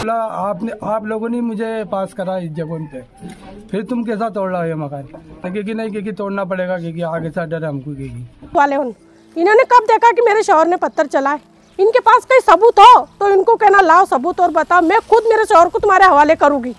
बोला आप लोगों ने मुझे पास करा इस जगह पे, फिर तुम कैसा तोड़ रहा हो ये मकान? क्योंकि नहीं क्योंकि तोड़ना पड़ेगा, क्योंकि आगे से डर है हमको। वाले इन्होंने कब देखा कि मेरे शौहर ने पत्थर चलाए? इनके पास कोई सबूत हो तो इनको कहना लाओ सबूत और बताओ, मैं खुद मेरे शौहर को तुम्हारे हवाले करूंगी।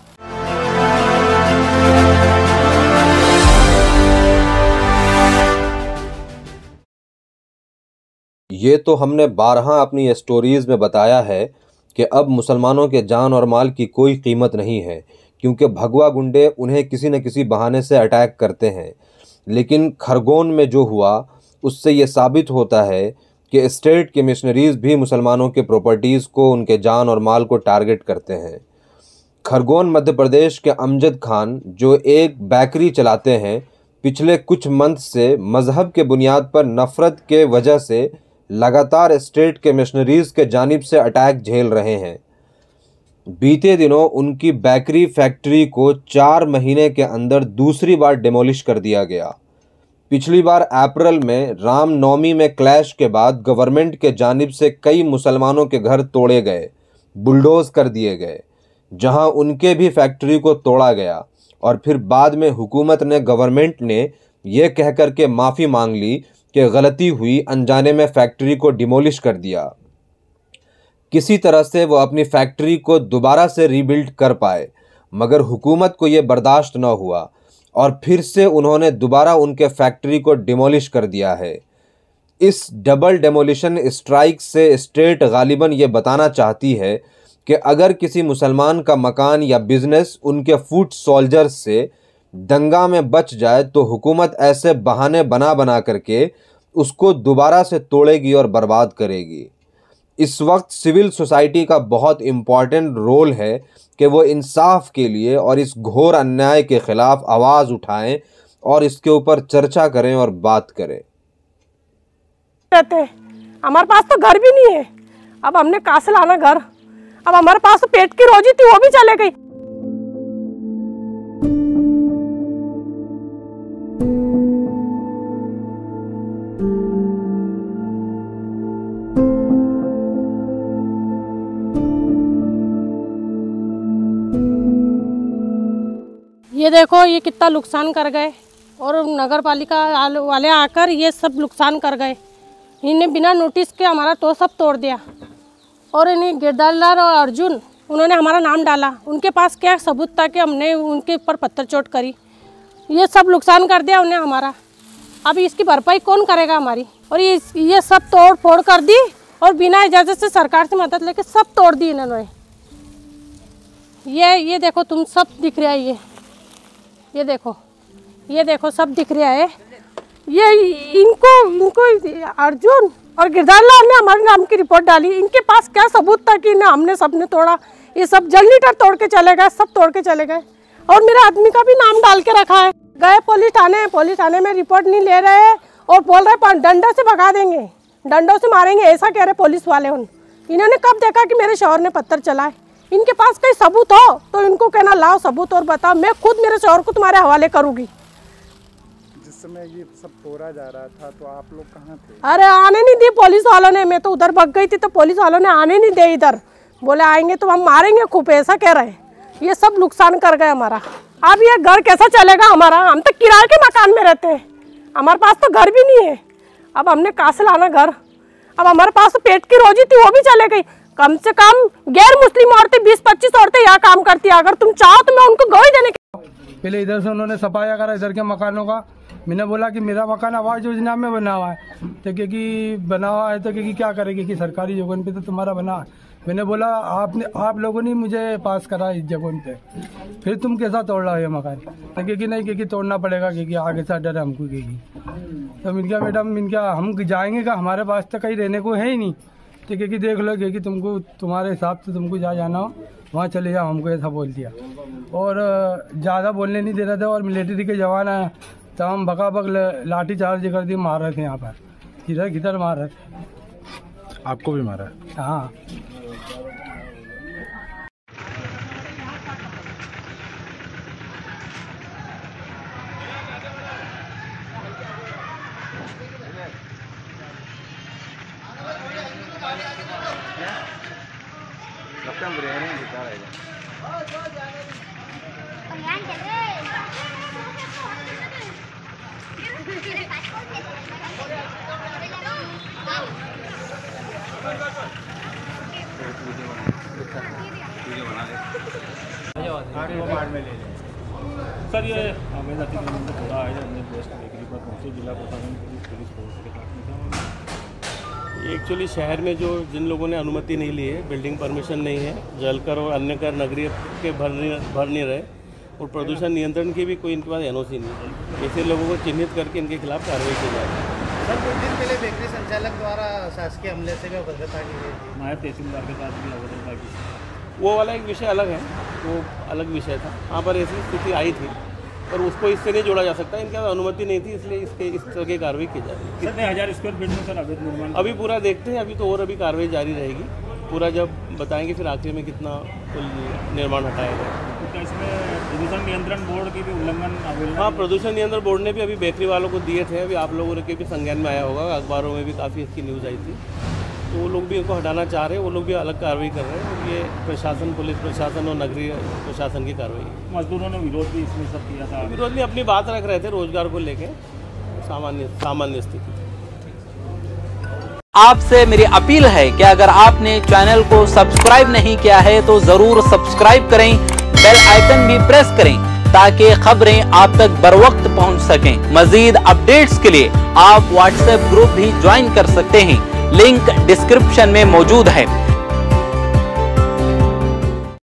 ये तो हमने बारहा अपनी स्टोरीज में बताया है कि अब मुसलमानों के जान और माल की कोई कीमत नहीं है, क्योंकि भगवा गुंडे उन्हें किसी न किसी बहाने से अटैक करते हैं। लेकिन खरगोन में जो हुआ उससे ये साबित होता है कि स्टेट के मिशनरीज भी मुसलमानों के प्रॉपर्टीज़ को, उनके जान और माल को टारगेट करते हैं। खरगोन मध्य प्रदेश के अमजद खान जो एक बेकरी चलाते हैं, पिछले कुछ मंथ से मज़हब के बुनियाद पर नफ़रत के वजह से लगातार स्टेट के मिशनरीज़ के जानिब से अटैक झेल रहे हैं। बीते दिनों उनकी बेकरी फैक्ट्री को 4 महीने के अंदर दूसरी बार डिमोलिश कर दिया गया। पिछली बार अप्रैल में रामनवमी में क्लैश के बाद गवर्नमेंट के जानिब से कई मुसलमानों के घर तोड़े गए, बुलडोज कर दिए गए, जहां उनके भी फैक्ट्री को तोड़ा गया। और फिर बाद में हुकूमत ने, गवर्नमेंट ने यह कह कर के माफ़ी मांग ली कि गलती हुई, अनजाने में फैक्ट्री को डिमोलिश कर दिया। किसी तरह से वो अपनी फैक्ट्री को दोबारा से रीबिल्ड कर पाए, मगर हुकूमत को ये बर्दाश्त न हुआ और फिर से उन्होंने दोबारा उनके फैक्ट्री को डिमोलिश कर दिया है। इस डबल डेमोलिशन स्ट्राइक से स्टेट गालिबन ये बताना चाहती है कि अगर किसी मुसलमान का मकान या बिजनेस उनके फुट सोल्जर्स से दंगा में बच जाए तो हुकूमत ऐसे बहाने बना बना करके उसको दोबारा से तोड़ेगी और बर्बाद करेगी। इस वक्त सिविल सोसाइटी का बहुत इम्पॉर्टेंट रोल है कि वो इंसाफ के लिए और इस घोर अन्याय के ख़िलाफ़ आवाज़ उठाएं और इसके ऊपर चर्चा करें और बात करें। हमारे पास तो घर भी नहीं है, अब हमने कहाँ से लाना घर? अब हमारे पास तो पेट की रोजी थी, वो भी चले गई। ये देखो ये कितना नुकसान कर गए, और नगर पालिका वाले आकर ये सब नुकसान कर गए। इन्हें बिना नोटिस के हमारा तो सब तोड़ दिया। और इन्हें गिरदारलाल और अर्जुन, उन्होंने हमारा नाम डाला। उनके पास क्या सबूत था कि हमने उनके ऊपर पत्थर चोट करी? ये सब नुकसान कर दिया उन्हें हमारा। अब इसकी भरपाई कौन करेगा हमारी? और ये सब तोड़ फोड़ कर दी और बिना इजाज़त से सरकार से मदद लेके सब तोड़ दी इन्होंने। ये देखो तुम, सब दिख रहा है। ये देखो सब दिख रहा है। ये इनको अर्जुन और गिरदारलाल ने हमारे नाम की रिपोर्ट डाली। इनके पास क्या सबूत था कि हमने सबने तोड़ा? ये सब जनरेटर तोड़ के चले गए, सब तोड़ के चले गए। और मेरे आदमी का भी नाम डाल के रखा है। गए पुलिस थाने में रिपोर्ट नहीं ले रहे हैं और बोल रहे डंडों से भगा देंगे, डंडों से मारेंगे, ऐसा कह रहे पुलिस वाले। इन्होंने कब देखा कि मेरे शौहर ने पत्थर चलाए? इनके पास कोई सबूत हो तो इनको कहना लाओ सबूत और बताओ, मैं खुद मेरे शौहर को तुम्हारे हवाले करूंगी। जिस समय ये सब तोड़ा जा रहा था तो आप लोग कहाँ थे? अरे आने नहीं दी पुलिस वालों ने। मैं तो उधर भाग गई थी तो पुलिस वालों ने आने नहीं दे इधर। बोले आएंगे तो हम मारेंगे खूब, ऐसा कह रहे। ये सब नुकसान कर गए हमारा। अब ये घर कैसा चलेगा हमारा? हम तो किराए के मकान में रहते हैं, हमारे पास तो घर भी नहीं है। अब हमने कहाँ से लाना घर? अब हमारे पास तो पेट की रोजी थी, वो भी चले गई। कम से कम गैर मुस्लिम औरतें 20-25 औरतें यहाँ काम करती है। अगर तुम चाहो तो मैं उनको गवाही देने पहले इधर से उन्होंने सफाया करा इधर के मकानों का। मैंने बोला कि मेरा मकान आवास योजना में बना हुआ है, तो क्योंकि बना हुआ है तो क्योंकि क्या करेगी कि सरकारी जगह पे तो तुम्हारा बना है। मैंने बोला आप लोगों ने मुझे पास करा इस जगह पे, फिर तुम कैसा तोड़ रहा हो ये मकान? तो क्योंकि नहीं क्योंकि तोड़ना पड़ेगा, क्योंकि आगे से डर है हमको। क्योंकि तो मिल मैडम हम जाएंगे का? हमारे पास तो कहीं रहने को है ही नहीं। तो क्योंकि देख लो कि तुमको तुम्हारे हिसाब से तुमको जहाँ जाना हो वहाँ चले जाओ, हमको ऐसा बोल दिया। और ज़्यादा बोलने नहीं दे रहे थे। और मिलिट्री के जवान आए तो हम बकाबक लाठी चार्ज कर दी, मार रहे थे यहाँ पर, किधर मार रहे थे। आपको भी मारा? हाँ। सर ये अवैध अतिक्रमण का थोड़ा आए हमने बेस्ट बेकरी पर पहुँचे जिला प्रशासन पुलिस फोर्स के साथ में। एक्चुअली शहर में जो जिन लोगों ने अनुमति नहीं ली है, बिल्डिंग परमिशन नहीं है, जलकर और अन्य कर नगरीय के भर नहीं रहे और प्रदूषण नियंत्रण की भी कोई इनके पास एनओसी नहीं है, ऐसे लोगों को चिन्हित करके इनके खिलाफ कार्रवाई की जाए। सर कुछ दिन पहले बेकरी संचालक द्वारा शासकीय हमले से भी अवगतता की गई थी। नायब तहसीलदार के साथ भी अवगतता की। वो वाला एक विषय अलग है, वो अलग विषय था। वहाँ पर ऐसी स्थिति आई थी और उसको इससे नहीं जोड़ा जा सकता, इनके पास अनुमति नहीं थी, इसलिए इस तरह की कार्रवाई की जा रही है। कितने 1000 स्क्वायर फीट में सर अवैध निर्माण? अभी पूरा देखते हैं, अभी तो और अभी कार्रवाई जारी रहेगी। पूरा जब बताएंगे फिर आखिर में कितना कुल निर्माण हटाया गया। तो इसमें प्रदूषण नियंत्रण बोर्ड की भी उल्लंघन? हाँ, प्रदूषण नियंत्रण बोर्ड ने भी अभी बेकरी वालों को दिए थे, अभी आप लोगों के भी संज्ञान में आया होगा, अखबारों में भी काफ़ी इसकी न्यूज़ आई थी। तो वो लोग भी इनको हटाना चाह रहे हैं, वो लोग भी अलग कार्रवाई कर रहे हैं। ये प्रशासन, पुलिस प्रशासन और नगरीय प्रशासन की कार्रवाई है। मजदूरों ने विरोध भी इसमें सब किया था। विरोध में अपनी बात रख रहे थे, रोजगार को लेके सामान्य स्थिति। आपसे मेरी अपील है कि अगर आपने चैनल को सब्सक्राइब नहीं किया है तो जरूर सब्सक्राइब करें, बेल आइकन भी प्रेस करें ताकि खबरें आप तक बर वक्त पहुंच सकें। मजीद अपडेट्स के लिए आप व्हाट्सएप ग्रुप भी ज्वाइन कर सकते हैं, लिंक डिस्क्रिप्शन में मौजूद है।